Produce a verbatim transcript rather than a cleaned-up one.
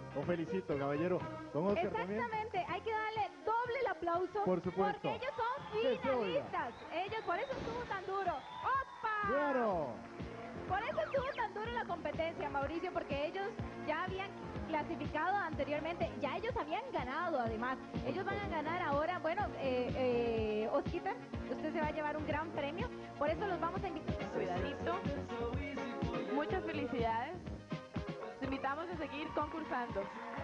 Lo felicito, caballero. Don Oscar Exactamente, también. hay que darle doble el aplauso. Por supuesto. Porque ellos son Que se oiga. finalistas. Ellos, por eso estuvo tan duro. ¡Opa! Claro. Por eso estuvo tan duro la competencia, Mauricio, porque ellos ya habían clasificado anteriormente, ya ellos habían ganado además. Ellos van a ganar ahora, bueno, eh, eh, Osquita, usted se va a llevar un gran premio, por eso los vamos a invitar. Cuidadito. Muchas felicidades. Los invitamos a seguir concursando.